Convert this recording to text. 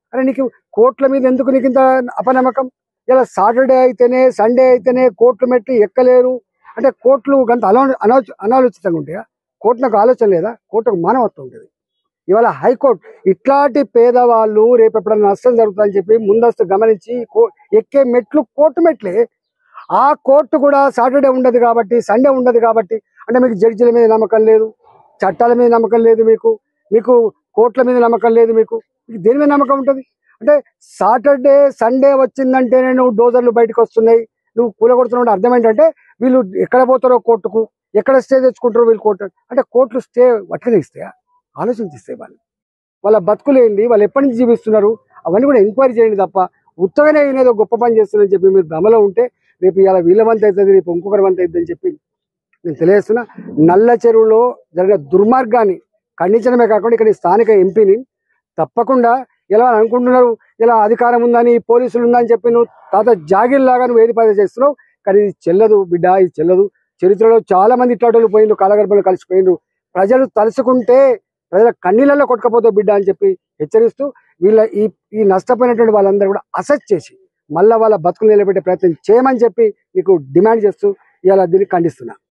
అరే నీకు కోర్టుల మీద ఎందుకు నీకు ఇంత అపనమ్మకం? ఇలా సాటర్డే అయితేనే సండే అయితేనే కోర్టు మెట్లు ఎక్కలేరు అంటే కోర్టులు గంత అనాలోచితంగా ఉంటాయా? కోర్టులకు ఆలోచన లేదా? కోర్టుకు మానవత్వం ఉంటుంది. ఇవాళ హైకోర్టు ఇట్లాంటి పేదవాళ్ళు రేపు ఎప్పుడన్నా నష్టం జరుగుతుందని చెప్పి ముందస్తు గమనించి ఎక్కే మెట్లు కోర్టు మెట్లే. ఆ కోర్టు కూడా సాటర్డే ఉండదు కాబట్టి, సండే ఉండదు కాబట్టి, అంటే మీకు జడ్జిల మీద నమ్మకం లేదు, చట్టాల మీద నమ్మకం లేదు, మీకు కోర్టుల మీద నమ్మకం లేదు, మీకు దేని మీద నమ్మకం ఉంటుంది? అంటే సాటర్డే సండే వచ్చిందంటేనే నువ్వు డోజర్లు బయటకు వస్తున్నాయి, నువ్వు కూలగొడుతున్నావు. అర్థం ఏంటంటే వీళ్ళు ఎక్కడ పోతారో కోర్టుకు, ఎక్కడ స్టే తెచ్చుకుంటారో వీళ్ళు కోర్టు. అంటే కోర్టులు స్టే వట్టిగా ఇస్తాయా? ఆలోచించిస్తాయి. వాళ్ళ బతుకులు ఏంది, వాళ్ళు ఎప్పటి నుంచి జీవిస్తున్నారు, అవన్నీ కూడా ఎంక్వైరీ చేయండి తప్ప ఉత్తగానే ఏదో గొప్ప పని చేస్తుందని చెప్పి మీరు భ్రమలో ఉంటే రేపు ఇలా వీళ్ళ వంత అవుతుంది, రేపు ఇంకొకరి వంత అవుతుంది అని చెప్పి నేను తెలియజేస్తున్నా. నల్ల చెరువులో జరిగిన దుర్మార్గాన్ని ఖండించడమే కాకుండా ఇక్కడ స్థానిక ఎంపీని తప్పకుండా ఎలా అనుకుంటున్నారు, ఇలా అధికారం ఉందని పోలీసులు ఉందని చెప్పి నువ్వు తాత జాగిర్లాగా నువ్వు ఏది పని చేస్తున్నావు. కానీ ఇది చెల్లదు బిడ్డ, ఇది చెల్లదు. చరిత్రలో చాలా మంది ఇట్లాంటి పోయిండ్రు, కాలగర్భంలో కలిసిపోయిండ్రు. ప్రజలు తలుసుకుంటే ప్రజల కన్నీళ్ళలో కొట్టుకపోతావు బిడ్డ అని చెప్పి హెచ్చరిస్తూ వీళ్ళ ఈ నష్టపోయినటువంటి వాళ్ళందరూ కూడా అసెస్ చేసి మళ్ళీ వాళ్ళ బతుకులు నిలబెట్టే ప్రయత్నం చేయమని చెప్పి నీకు డిమాండ్ చేస్తూ ఇవాళ దీన్ని ఖండిస్తున్నా.